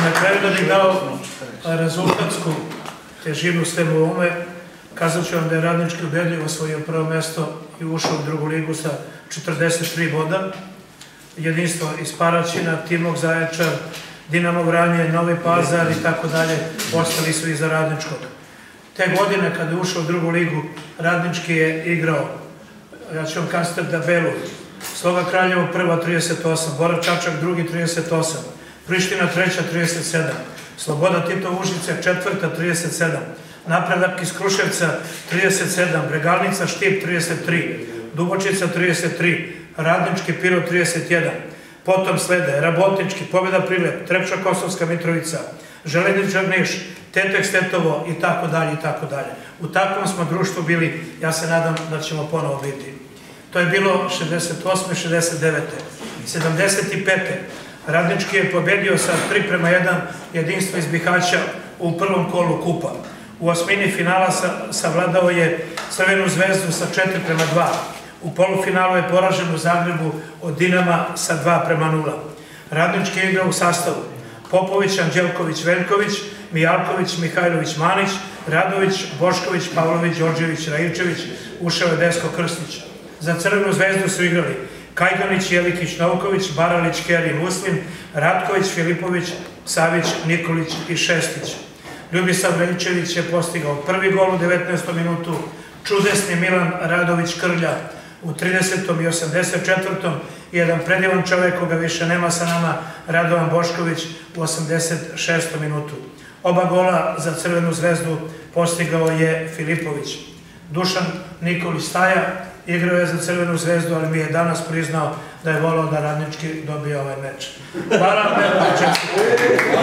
Na kraju da bih dao rezultatsku težinu svemu ovome, kazat ću vam da je Radnički ubedljivo osvojio prvo mesto i ušao u drugu ligu sa 43 boda. Jedinstvo iz Paraćina, Timok Zaječar, Dinamo Vranje, Novi Pazar i tako dalje, ostali su iza Radničkog. Te godine kada je ušao u drugu ligu, Radnički je igrao, ja ću vam kasniti tabelu, Sloga Kraljevo prva 38, Bora Čačak drugi 38, Priština treća 37, Sloboda Tito Užice četvrta 37, Napredak iz Kruševca 37, Bregalnica Štip 33, Dubočica 33, Radnički Piro 31, potom slede Rabotnički, Pobjeda Prilep, Trepča Kosovska Mitrovica, Železničar Niš, Tetek Stetovo i tako dalje i tako dalje. U takvom smo društvu bili, ja se nadam da ćemo ponovo biti. To je bilo 68. 69. 75. Radnički je pobedio sa 3:1 Jedinstvo iz Bihaća u prvom kolu kupa. U osmini finala savladao je Crvenu zvezdu sa 4:2. U polufinalu je poražen u Zagrebu od Dinama sa 2:0. Radnički je igrao u sastavu Popović, Anđelković, Veljković, Mijalković, Mihajlović, Manić, Radović, Bošković, Pavlović, Đorđević, Rajičević, ušao je Desko Krstić. Za Crvenu zvezdu su igrali Kajganić, Jelikić, Novković, Baralić, Keri, Muslim, Ratković, Filipović, Savić, Nikolić i Šestić. Ljubisav Rajičević je postigao prvi gol u 19. minutu, čudesni Milan Radović Krlja u 30. i 84. i jedan predivan čovjek koga više nema sa nama, Radovan Bošković u 86. minutu. Oba gola za Crvenu zvezdu postigao je Filipović. Dušan Nikolić Staja igrao je za Crvenu zvezdu, ali mi je danas priznao da je volao da Radnički dobije ovaj meč. Hvala vam,